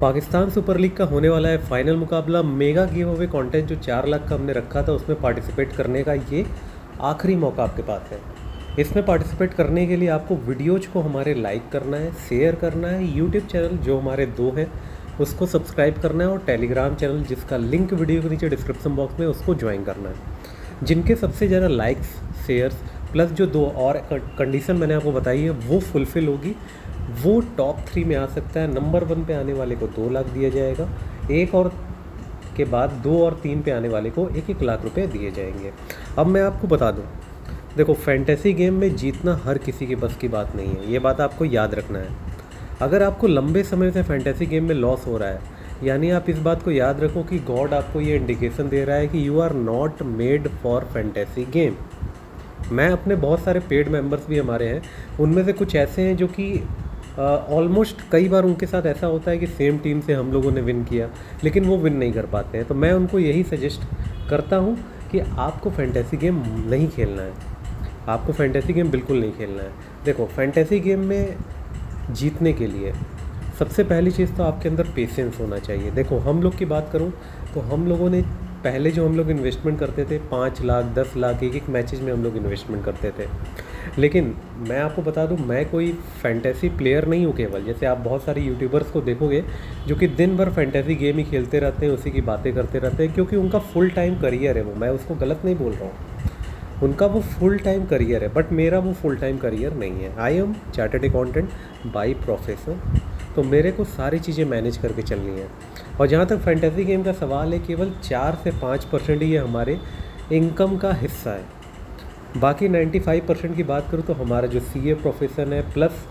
Pakistan super league का होने वाला है फाइनल मुकाबला। मेगा गिव अवे कंटेंट जो 4 लाख का हमने रखा था उसमें पार्टिसिपेट करने का ये आखिरी मौका आपके पास है। इसमें पार्टिसिपेट करने के लिए आपको वीडियोज को हमारे लाइक करना है, शेयर करना है, यूट्यूब चैनल जो हमारे 2 हैं उसको सब्सक्राइब करना है और टेलीग्राम चैनल जिसका लिंक वीडियो के नीचे डिस्क्रिप्शन बॉक्स में उसको ज्वाइन करना है। जिनके सबसे ज़्यादा लाइक्स, शेयर्स प्लस जो 2 और कंडीशन मैंने आपको बताई है वो फुलफ़िल होगी, वो टॉप 3 में आ सकता है। नंबर 1 पे आने वाले को 2 लाख दिया जाएगा, 1 और के बाद 2 और 3 पे आने वाले को 1-1 लाख रुपए दिए जाएंगे। अब मैं आपको बता दूं, देखो फैंटेसी गेम में जीतना हर किसी के बस की बात नहीं है, ये बात आपको याद रखना है। अगर आपको लंबे समय से फैंटेसी गेम में लॉस हो रहा है, यानी आप इस बात को याद रखो कि गॉड आपको ये इंडिकेशन दे रहा है कि you are not made for fantasy game. मैं अपने बहुत सारे पेड मेंबर्स भी हमारे हैं, उनमें से कुछ ऐसे हैं जो कि ऑलमोस्ट कई बार उनके साथ ऐसा होता है कि सेम टीम से हम लोगों ने विन किया लेकिन वो विन नहीं कर पाते हैं। तो मैं उनको यही सजेस्ट करता हूँ कि आपको फैंटेसी गेम नहीं खेलना है, आपको फैंटेसी गेम बिल्कुल नहीं खेलना है। देखो फैंटेसी गेम में जीतने के लिए सबसे पहली चीज़ तो आपके अंदर पेशेंस होना चाहिए। देखो हम लोग की बात करूँ तो हम लोगों ने पहले जो हम लोग इन्वेस्टमेंट करते थे 5 लाख 10 लाख एक मैचेज़ में हम लोग इन्वेस्टमेंट करते थे। लेकिन मैं आपको बता दूं, मैं कोई फैंटेसी प्लेयर नहीं हूँ केवल। जैसे आप बहुत सारे यूट्यूबर्स को देखोगे जो कि दिन भर फैंटेसी गेम ही खेलते रहते हैं, उसी की बातें करते रहते हैं, क्योंकि उनका फुल टाइम करियर है वो। मैं उसको गलत नहीं बोल रहा हूँ, उनका वो फुल टाइम करियर है, बट मेरा वो फुल टाइम करियर नहीं है। I am chartered accountant by profession, तो मेरे को सारी चीज़ें मैनेज करके चलनी है। और जहाँ तक फैंटेसी गेम का सवाल है, केवल 4 से 5% ही ये हमारे इनकम का हिस्सा है। बाकी 95% की बात करूँ तो हमारा जो CA प्रोफेशन है प्लस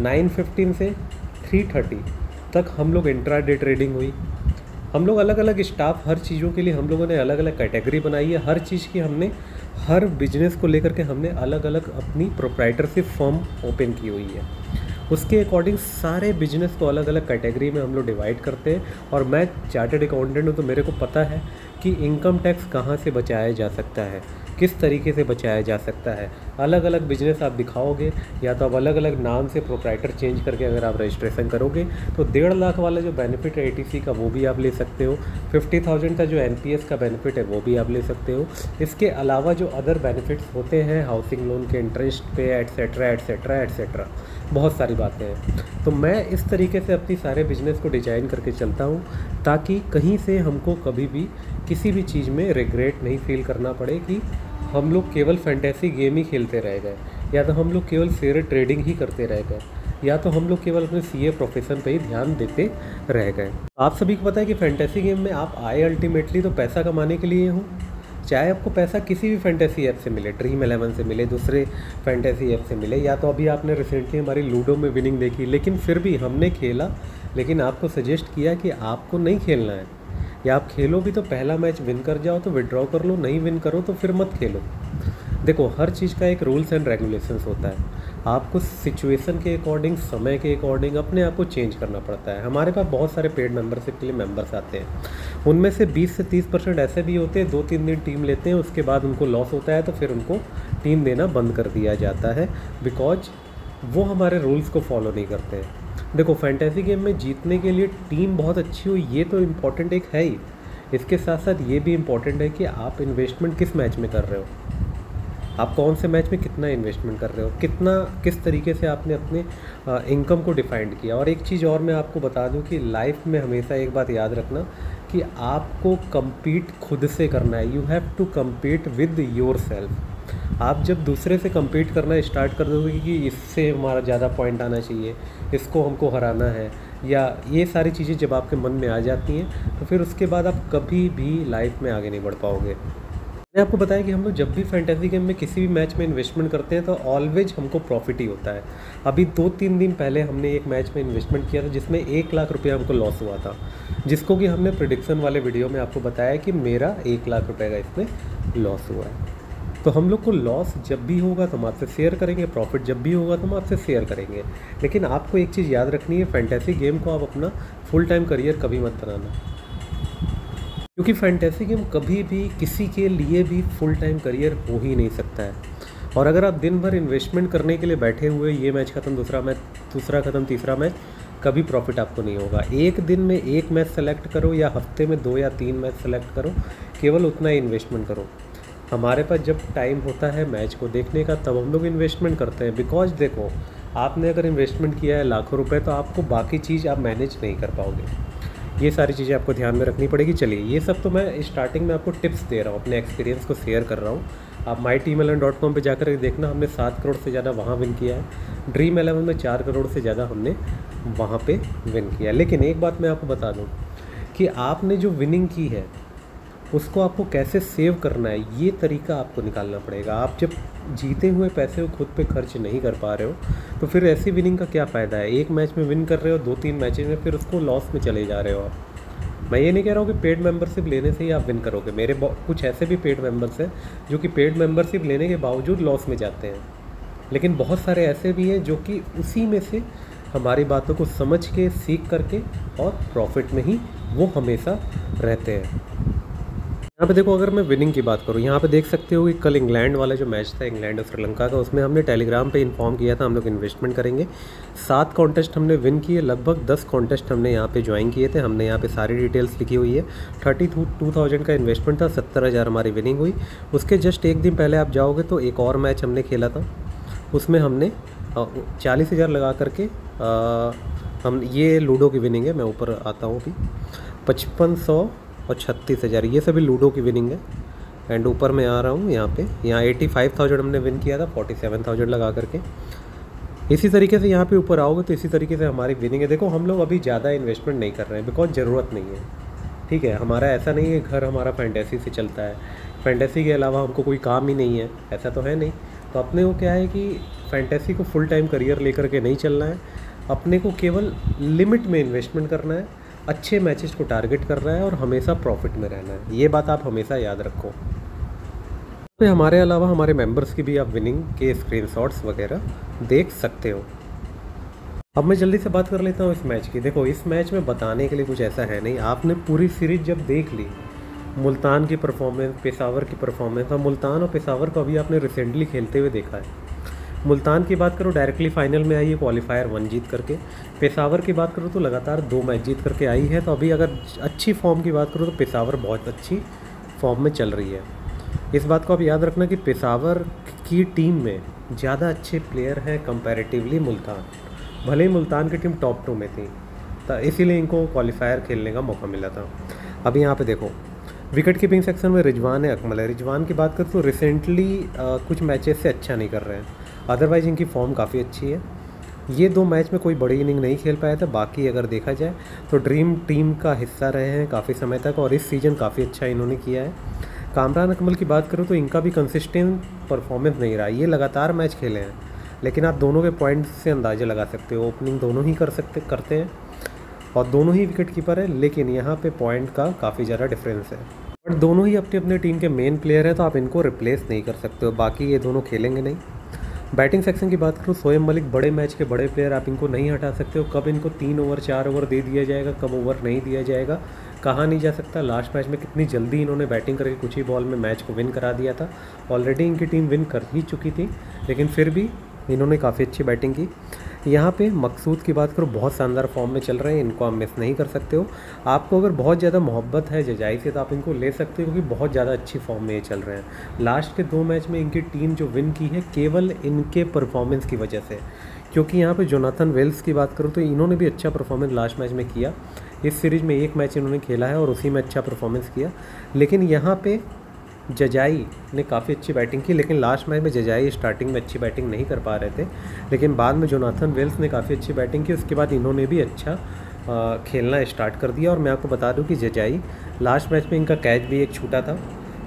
9:15 से 3:30 तक हम लोग इंट्राडे ट्रेडिंग हुई। हम लोग अलग अलग स्टाफ, हर चीज़ों के लिए हम लोगों ने अलग अलग कैटेगरी बनाई है। हर चीज़ की हमने, हर बिजनेस को लेकर के हमने अलग अलग अपनी प्रोप्राइटरशिप फर्म ओपन की हुई है। उसके अकॉर्डिंग सारे बिजनेस को अलग अलग कैटेगरी में हम लोग डिवाइड करते हैं। और मैं चार्टर्ड अकाउंटेंट हूँ तो मेरे को पता है कि इनकम टैक्स कहाँ से बचाया जा सकता है, किस तरीके से बचाया जा सकता है। अलग अलग बिजनेस आप दिखाओगे या तो आप अलग अलग नाम से प्रोप्राइटर चेंज करके अगर आप रजिस्ट्रेशन करोगे तो 1.5 लाख वाला जो बेनिफिट है ATC का वो भी आप ले सकते हो। 50,000 का जो NPS का बेनिफिट है वो भी आप ले सकते हो। इसके अलावा जो अदर बेनिफिट्स होते हैं हाउसिंग लोन के इंटरेस्ट पे एट्सेट्रा एट्सेट्रा एट्सेट्रा, बहुत सारी बातें हैं। तो मैं इस तरीके से अपनी सारे बिजनेस को डिज़ाइन करके चलता हूँ ताकि कहीं से हमको कभी भी किसी भी चीज़ में रिग्रेट नहीं फील करना पड़े कि हम लोग केवल फैंटेसी गेम ही खेलते रह गए, या तो हम लोग केवल शेयर ट्रेडिंग ही करते रह गए, या तो हम लोग केवल अपने CA प्रोफेशन पे ही ध्यान देते रह गए। आप सभी को पता है कि फैंटेसी गेम में आप आए अल्टीमेटली तो पैसा कमाने के लिए हूँ। चाहे आपको पैसा किसी भी फैंटेसी ऐप से मिले, ड्रीम 11 से मिले, दूसरे फैंटेसी ऐप से मिले, या तो अभी आपने रिसेंटली हमारी लूडो में विनिंग देखी, लेकिन फिर भी हमने खेला, लेकिन आपको सजेस्ट किया कि आपको नहीं खेलना है, या आप खेलो भी तो पहला मैच विन कर जाओ तो विड्रॉ कर लो, नहीं विन करो तो फिर मत खेलो। देखो हर चीज़ का एक रूल्स एंड रेगुलेशंस होता है, आपको सिचुएशन के अकॉर्डिंग, समय के अकॉर्डिंग अपने आप को चेंज करना पड़ता है। हमारे पास बहुत सारे पेड मेंबरशिप के लिए मेंबर्स आते हैं, उनमें से 20 से 30% ऐसे भी होते हैं 2-3 दिन टीम लेते हैं, उसके बाद उनको लॉस होता है तो फिर उनको टीम देना बंद कर दिया जाता है, बिकॉज वो हमारे रूल्स को फॉलो नहीं करते हैं। देखो फैंटेसी गेम में जीतने के लिए टीम बहुत अच्छी हो ये तो इम्पॉर्टेंट एक है ही, इसके साथ साथ ये भी इम्पॉर्टेंट है कि आप इन्वेस्टमेंट किस मैच में कर रहे हो, आप कौन से मैच में कितना इन्वेस्टमेंट कर रहे हो, कितना किस तरीके से आपने अपने इनकम को डिफाइंड किया। और एक चीज़ और मैं आपको बता दूं कि लाइफ में हमेशा एक बात याद रखना कि आपको कम्पीट खुद से करना है। You have to compete with yourself. आप जब दूसरे से कम्पीट करना स्टार्ट कर दोगे कि इससे हमारा ज़्यादा पॉइंट आना चाहिए, इसको हमको हराना है, या ये सारी चीज़ें जब आपके मन में आ जाती हैं तो फिर उसके बाद आप कभी भी लाइफ में आगे नहीं बढ़ पाओगे। मैंने आपको बताया कि हम लोग जब भी फैंटेसी गेम में किसी भी मैच में इन्वेस्टमेंट करते हैं तो ऑलवेज हमको प्रॉफिट ही होता है। अभी 2-3 दिन पहले हमने एक मैच में इन्वेस्टमेंट किया था जिसमें 1 लाख रुपया हमको लॉस हुआ था, जिसको कि हमने प्रेडिक्शन वाले वीडियो में आपको बताया कि मेरा 1 लाख रुपये का इसमें लॉस हुआ है। तो हम लोग को लॉस जब भी होगा तो हम आपसे शेयर करेंगे, प्रॉफिट जब भी होगा तो हम आपसे शेयर करेंगे। लेकिन आपको एक चीज़ याद रखनी है, फैंटेसी गेम को आप अपना फुल टाइम करियर कभी मत बनाना, क्योंकि फैंटेसी गेम कभी भी किसी के लिए भी फुल टाइम करियर हो ही नहीं सकता है। और अगर आप दिन भर इन्वेस्टमेंट करने के लिए बैठे हुए, ये मैच ख़त्म, दूसरा मैच, दूसरा ख़त्म, तीसरा मैच, कभी प्रॉफिट आपको नहीं होगा। एक दिन में एक मैच सेलेक्ट करो या हफ्ते में 2 या 3 मैच सेलेक्ट करो, केवल उतना ही इन्वेस्टमेंट करो। हमारे पास जब टाइम होता है मैच को देखने का तब हम लोग इन्वेस्टमेंट करते हैं, बिकॉज देखो आपने अगर इन्वेस्टमेंट किया है लाखों रुपए तो आपको बाकी चीज़ आप मैनेज नहीं कर पाओगे। ये सारी चीज़ें आपको ध्यान में रखनी पड़ेगी। चलिए ये सब तो मैं स्टार्टिंग में आपको टिप्स दे रहा हूँ, अपने एक्सपीरियंस को शेयर कर रहा हूँ। आप myteam11.com पे जाकर देखना, हमने 7 करोड़ से ज़्यादा वहाँ विन किया है। ड्रीम 11 में 4 करोड़ से ज़्यादा हमने वहाँ पे विन किया। लेकिन एक बात मैं आपको बता दूँ कि आपने जो विनिंग की है उसको आपको कैसे सेव करना है, ये तरीका आपको निकालना पड़ेगा। आप जब जीते हुए पैसे को खुद पे खर्च नहीं कर पा रहे हो तो फिर ऐसी विनिंग का क्या फ़ायदा है। एक मैच में विन कर रहे हो, 2-3 मैचेज में फिर उसको लॉस में चले जा रहे हो आप। मैं ये नहीं कह रहा हूँ कि पेड मेंबरशिप लेने से ही आप विन करोगे। मेरे कुछ ऐसे भी पेड मेंबर्स हैं जो कि पेड मेंबरशिप लेने के बावजूद लॉस में जाते हैं, लेकिन बहुत सारे ऐसे भी हैं जो कि उसी में से हमारी बातों को समझ के सीख करके और प्रॉफिट में ही वो हमेशा रहते हैं। यहाँ पे देखो, अगर मैं विनिंग की बात करूँ, यहाँ पे देख सकते हो कि कल इंग्लैंड वाला जो मैच था, इंग्लैंड और श्रीलंका का, उसमें हमने टेलीग्राम पे इन्फॉर्म किया था हम लोग इन्वेस्टमेंट करेंगे। 7 कॉन्टेस्ट हमने विन किए, लगभग 10 कॉन्टेस्ट हमने यहाँ पे ज्वाइन किए थे। हमने यहाँ पे सारी डिटेल्स लिखी हुई है। 32,000 का इन्वेस्टमेंट था, 70,000 हमारी विनिंग हुई। उसके जस्ट एक दिन पहले आप जाओगे तो एक और मैच हमने खेला था, उसमें हमने 40,000 लगा करके हम, ये लूडो की विनिंग है, मैं ऊपर आता हूँ अभी, 5500 और 36,000, ये सभी लूडो की विनिंग है। एंड ऊपर मैं आ रहा हूँ यहाँ पे, यहाँ 85,000 हमने विन किया था 47,000 लगा करके। इसी तरीके से यहाँ पे ऊपर आओगे तो इसी तरीके से हमारी विनिंग है। देखो हम लोग अभी ज़्यादा इन्वेस्टमेंट नहीं कर रहे हैं बिकॉज ज़रूरत नहीं है, ठीक है। हमारा ऐसा नहीं है घर हमारा फैंटेसी से चलता है, फैंटेसी के अलावा हमको कोई काम ही नहीं है, ऐसा तो है नहीं। तो अपने को क्या है कि फैंटेसी को फुल टाइम करियर लेकर के नहीं चलना है, अपने को केवल लिमिट में इन्वेस्टमेंट करना है, अच्छे मैचेस को टारगेट कर रहा है और हमेशा प्रॉफिट में रहना है। ये बात आप हमेशा याद रखो। तो हमारे अलावा हमारे मेंबर्स की भी आप विनिंग के स्क्रीनशॉट्स वगैरह देख सकते हो। अब मैं जल्दी से बात कर लेता हूँ इस मैच की। देखो इस मैच में बताने के लिए कुछ ऐसा है नहीं, आपने पूरी सीरीज जब देख ली, मुल्तान की परफॉर्मेंस, पेशावर की परफॉर्मेंस, और मुल्तान और पेशावर को अभी आपने रिसेंटली खेलते हुए देखा है। मुल्तान की बात करो डायरेक्टली फाइनल में आई है क्वालिफायर 1 जीत करके। पेशावर की बात करो तो लगातार 2 मैच जीत करके आई है। तो अभी अगर अच्छी फॉर्म की बात करो तो पेशावर बहुत अच्छी फॉर्म में चल रही है। इस बात को आप याद रखना कि पेशावर की टीम में ज़्यादा अच्छे प्लेयर हैं कंपैरेटिवली मुल्तान, भले ही मुल्तान की टीम टॉप 2 में थी, तो इसीलिए इनको क्वालिफायर खेलने का मौका मिला था। अभी यहाँ पे देखो विकेट कीपिंग सेक्शन में रिजवान है, अकमल है। रिजवान की बात करें तो रिसेंटली कुछ मैचेस से अच्छा नहीं कर रहे हैं, अदरवाइज़ इनकी फॉर्म काफ़ी अच्छी है। ये 2 मैच में कोई बड़ी इनिंग नहीं खेल पाया था, बाकी अगर देखा जाए तो ड्रीम टीम का हिस्सा रहे हैं काफ़ी समय तक और इस सीज़न काफ़ी अच्छा इन्होंने किया है। कामरान अकमल की बात करूँ तो इनका भी कंसिस्टेंट परफॉर्मेंस नहीं रहा, ये लगातार मैच खेले हैं, लेकिन आप दोनों के पॉइंट से अंदाज़ा लगा सकते हो। ओपनिंग दोनों ही करते हैं और दोनों ही विकेट कीपर है, लेकिन यहाँ पे पॉइंट का काफ़ी ज़्यादा डिफरेंस है। बट दोनों ही अपने अपने टीम के मेन प्लेयर हैं, तो आप इनको रिप्लेस नहीं कर सकते हो, बाकी ये दोनों खेलेंगे नहीं। बैटिंग सेक्शन की बात करूँ, शोएब मलिक बड़े मैच के बड़े प्लेयर, आप इनको नहीं हटा सकते हो। कब इनको 3 ओवर 4 ओवर दे दिया जाएगा, कब ओवर नहीं दिया जाएगा, कहा नहीं जा सकता। लास्ट मैच में कितनी जल्दी इन्होंने बैटिंग करके कुछ ही बॉल में मैच को विन करा दिया था। ऑलरेडी इनकी टीम विन कर ही चुकी थी, लेकिन फिर भी इन्होंने काफ़ी अच्छी बैटिंग की। यहाँ पे मकसूद की बात करो, बहुत शानदार फॉर्म में चल रहे हैं, इनको आप मिस नहीं कर सकते हो। आपको अगर बहुत ज़्यादा मोहब्बत है जजाई से तो आप इनको ले सकते हो, क्योंकि बहुत ज़्यादा अच्छी फॉर्म में ये चल रहे हैं। लास्ट के 2 मैच में इनकी टीम जो विन की है केवल इनके परफॉर्मेंस की वजह से, क्योंकि यहाँ पे जोनाथन वेल्स की बात करूँ तो इन्होंने भी अच्छा परफॉर्मेंस लास्ट मैच में किया। इस सीरीज़ में 1 मैच इन्होंने खेला है और उसी में अच्छा परफॉर्मेंस किया, लेकिन यहाँ पे जजाई ने काफ़ी अच्छी बैटिंग की। लेकिन लास्ट मैच में जजाई स्टार्टिंग में अच्छी बैटिंग नहीं कर पा रहे थे, लेकिन बाद में जोनाथन वेल्स ने काफ़ी अच्छी बैटिंग की। उसके बाद इन्होंने भी अच्छा खेलना स्टार्ट कर दिया। और मैं आपको बता दूं कि जजाई लास्ट मैच में इनका कैच भी एक छूटा था,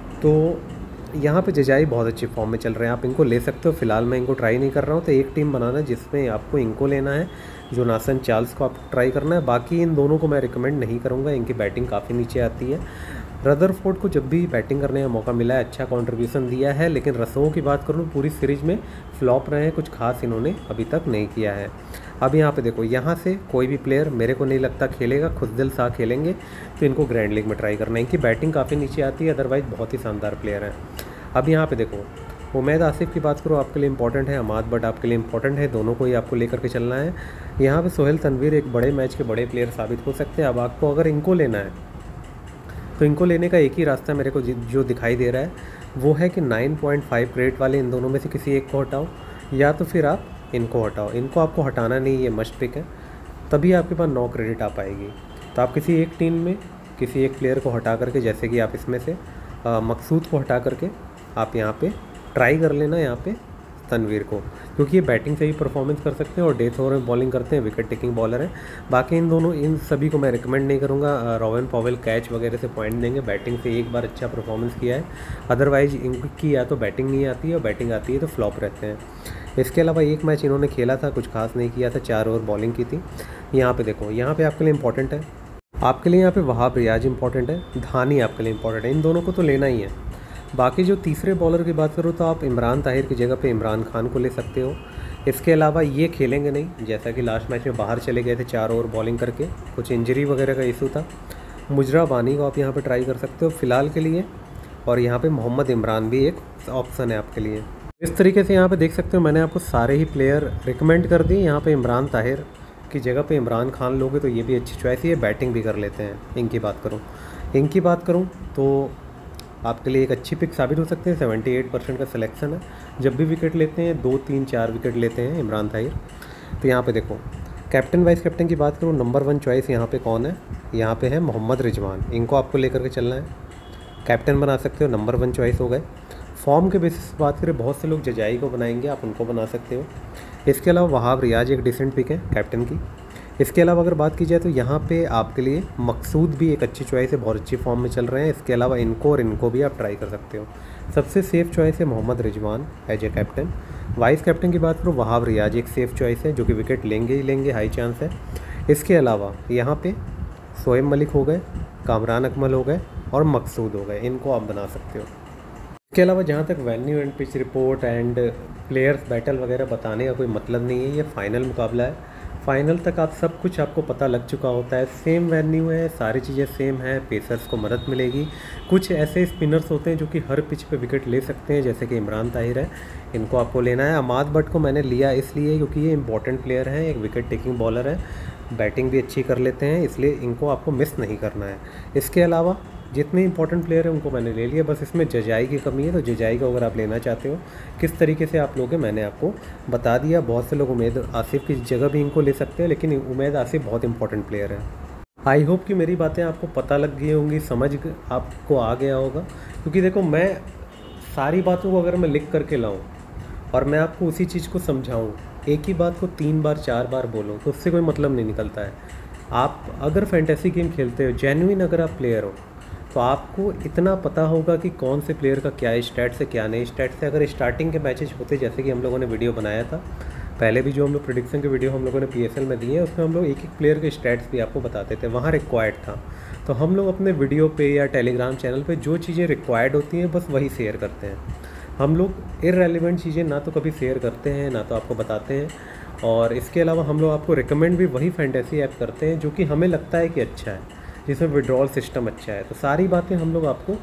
तो यहाँ पे जजाई बहुत अच्छी फॉर्म में चल रहे हैं, आप इनको ले सकते हो। फिलहाल मैं इनको ट्राई नहीं कर रहा हूँ, तो एक टीम बनाना जिसमें आपको इनको लेना है, जोनाथन चार्ल्स को आपको ट्राई करना है। बाकी इन दोनों को मैं रिकमेंड नहीं करूँगा, इनकी बैटिंग काफ़ी नीचे आती है। रदरफोर्ड को जब भी बैटिंग करने का मौका मिला है अच्छा कंट्रीब्यूशन दिया है, लेकिन रसों की बात करूँ पूरी सीरीज में फ्लॉप रहे हैं, कुछ खास इन्होंने अभी तक नहीं किया है। अब यहाँ पे देखो, यहाँ से कोई भी प्लेयर मेरे को नहीं लगता खेलेगा, खुशदिल शाह खेलेंगे, तो इनको ग्रैंड लीग में ट्राई करना है। इनकी बैटिंग काफ़ी नीचे आती है, अदरवाइज़ बहुत ही शानदार प्लेयर हैं। अब यहाँ पे देखो, उमैद आसिफ की बात करो आपके लिए इंपॉर्टेंट है, अमाद बट आपके लिए इंपॉर्टेंट है, दोनों को ही आपको लेकर के चलना है। यहाँ पे सोहेल तनवीर एक बड़े मैच के बड़े प्लेयर साबित हो सकते हैं। अब आपको अगर इनको लेना है तो इनको लेने का एक ही रास्ता मेरे को जो दिखाई दे रहा है वो है कि 9.5 क्रेडिट वाले इन दोनों में से किसी एक को हटाओ, या तो फिर आप इनको हटाओ। इनको आपको हटाना नहीं, ये मस्ट पिक है, तभी आपके पास 9 क्रेडिट आ पाएगी। तो आप किसी एक टीम में किसी एक प्लेयर को हटा करके, जैसे कि आप इसमें से मकसूद को हटा करके आप यहाँ पे ट्राई कर लेना यहाँ पे तनवीर को, क्योंकि ये बैटिंग से ही परफॉर्मेंस कर सकते हैं और डेथ ओवर में बॉलिंग करते हैं, विकेट टेकिंग बॉलर है। बाकी इन सभी को मैं रिकमेंड नहीं करूँगा। रोवेन पॉवेल कैच वगैरह से पॉइंट देंगे, बैटिंग से एक बार अच्छा परफॉर्मेंस किया है, अदरवाइज इनकी या तो बैटिंग नहीं आती है और बैटिंग आती है तो फ्लॉप रहते हैं। इसके अलावा एक मैच इन्होंने खेला था, कुछ खास नहीं किया था, 4 ओवर बॉलिंग की थी। यहाँ पे देखो, यहाँ पे आपके लिए इंपॉर्टेंट है, आपके लिए यहाँ पे वहाब रियाज इंपॉर्टेंट है, धानी आपके लिए इंपॉर्टेंट है, इन दोनों को तो लेना ही है। बाकी जो तीसरे बॉलर की बात करूँ तो आप इमरान ताहिर की जगह पे इमरान खान को ले सकते हो। इसके अलावा ये खेलेंगे नहीं, जैसा कि लास्ट मैच में बाहर चले गए थे 4 ओवर बॉलिंग करके, कुछ इंजरी वगैरह का इशू था। मुजरा बानी को आप यहाँ पे ट्राई कर सकते हो फ़िलहाल के लिए, और यहाँ पे मोहम्मद इमरान भी एक ऑप्शन है आपके लिए। इस तरीके से यहाँ पे देख सकते हो मैंने आपको सारे ही प्लेयर रिकमेंड कर दिए। यहाँ पे इमरान ताहिर की जगह पे इमरान खान लोगे तो ये भी अच्छी चॉइस है, बैटिंग भी कर लेते हैं। इनकी बात करूँ तो आपके लिए एक अच्छी पिक साबित हो सकते हैं। 78% का सिलेक्शन है, जब भी विकेट लेते हैं 2, 3, 4 विकेट लेते हैं इमरान ताहिर। तो यहाँ पे देखो, कैप्टन वाइस कैप्टन की बात करूँ, नंबर 1 चॉइस यहाँ पे कौन है, यहाँ पे है मोहम्मद रिजवान। इनको आपको लेकर के चलना है, कैप्टन बना सकते हो, नंबर 1 चॉइस हो गए। फॉर्म के बेसिस पर बात करें, बहुत से लोग जजाई को बनाएंगे, आप उनको बना सकते हो। इसके अलावा वहाब रियाज एक डिसेंट पिक है कैप्टन की। इसके अलावा अगर बात की जाए तो यहाँ पे आपके लिए मकसूद भी एक अच्छी चॉइस है, बहुत अच्छी फॉर्म में चल रहे हैं। इसके अलावा इनको और इनको भी आप ट्राई कर सकते हो। सबसे सेफ़ चॉइस है Mohammad Rizwan as a captain. Vice captain की बात करूँ, वहाब रियाज एक सेफ़ चॉइस है, जो कि विकेट लेंगे ही लेंगे, हाई चांस है। इसके अलावा यहाँ पे शोएब मलिक हो गए, कामरान अकमल हो गए और मकसूद हो गए, इनको आप बना सकते हो। इसके अलावा जहाँ तक venue and pitch report and players battle वगैरह बताने का कोई मतलब नहीं है, ये फाइनल मुकाबला है। फाइनल तक आप सब कुछ आपको पता लग चुका होता है, सेम वेन्यू है, सारी चीज़ें सेम है, पेसर्स को मदद मिलेगी। कुछ ऐसे स्पिनर्स होते हैं जो कि हर पिच पे विकेट ले सकते हैं, जैसे कि इमरान ताहिर है, इनको आपको लेना है। अमाद बट को मैंने लिया इसलिए क्योंकि ये इंपॉर्टेंट प्लेयर हैं, एक विकेट टेकिंग बॉलर है, बैटिंग भी अच्छी कर लेते हैं, इसलिए इनको आपको मिस नहीं करना है। इसके अलावा जितने इंपॉर्टेंट प्लेयर हैं उनको मैंने ले लिया, बस इसमें जजाई की कमी है, तो जजाई को अगर आप लेना चाहते हो किस तरीके से आप लोगे मैंने आपको बता दिया। बहुत से लोग उमैद आसिफ की जगह भी इनको ले सकते हैं, लेकिन उमैद आसिफ बहुत इंपॉर्टेंट प्लेयर है। आई होप कि मेरी बातें आपको पता लग गई होंगी, समझ आपको आ गया होगा, क्योंकि देखो मैं सारी बातों को अगर मैं लिख करके लाऊँ और मैं आपको उसी चीज़ को समझाऊँ, एक ही बात को 3 बार 4 बार बोलूँ तो उससे कोई मतलब नहीं निकलता है। आप अगर फैंटेसी गेम खेलते हो, जेन्युइन अगर आप प्लेयर हो, तो आपको इतना पता होगा कि कौन से प्लेयर का क्या स्टैट्स है क्या नहीं स्टैट्स है। अगर स्टार्टिंग के मैचेस होते, जैसे कि हम लोगों ने वीडियो बनाया था पहले भी, जो हम लोग प्रेडिक्शन के वीडियो हम लोगों ने PSL में दिए हैं, उसमें हम लोग एक एक प्लेयर के स्टैट्स भी आपको बताते थे, वहाँ रिक्वायर्ड था। तो हम लोग अपने वीडियो पे या टेलीग्राम चैनल पे जो चीज़ें रिक्वायर्ड होती हैं बस वही शेयर करते हैं। हम लोग इररेलेवेंट चीज़ें ना तो कभी शेयर करते हैं ना तो आपको बताते हैं। और इसके अलावा हम लोग आपको रिकमेंड भी वही फैंटेसी ऐप करते हैं जो कि हमें लगता है कि अच्छा है, जिसमें विड्रॉल सिस्टम अच्छा है। तो सारी बातें हम लोग आपको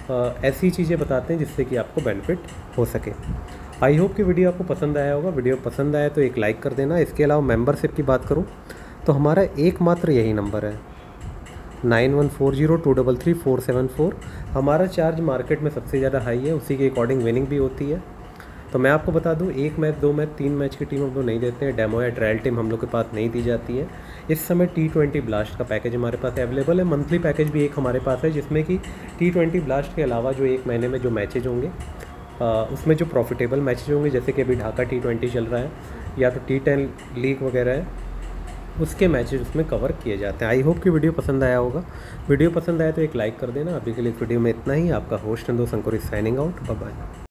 ऐसी चीज़ें बताते हैं जिससे कि आपको बेनिफिट हो सके। आई होप कि वीडियो आपको पसंद आया होगा। वीडियो पसंद आया तो एक लाइक कर देना। इसके अलावा मेंबरशिप की बात करूं तो हमारा एकमात्र यही नंबर है 9140233474। हमारा चार्ज मार्केट में सबसे ज़्यादा हाई है, उसी के अकॉर्डिंग विनिंग भी होती है। तो मैं आपको बता दूं, 1 मैच 2 मैच 3 मैच की टीम हम लोग नहीं देते हैं, डेमो या ट्रायल टीम हम लोग के पास नहीं दी जाती है। इस समय T20 ब्लास्ट का पैकेज हमारे पास अवेलेबल है, मंथली पैकेज भी एक हमारे पास है, जिसमें कि T20 ब्लास्ट के अलावा जो 1 महीने में जो मैचेज होंगे उसमें जो प्रॉफिटेबल मैचेज होंगे, जैसे कि अभी ढाका T20 चल रहा है या तो T10 लीग वगैरह है, उसके मैचेज उसमें कवर किए जाते हैं। आई होप कि वीडियो पसंद आया होगा। वीडियो पसंद आया तो एक लाइक कर देना। अभी के लिए इस वीडियो में इतना ही। आपका होस्ट एंड दोस्त Ankur signing out. Bye bye.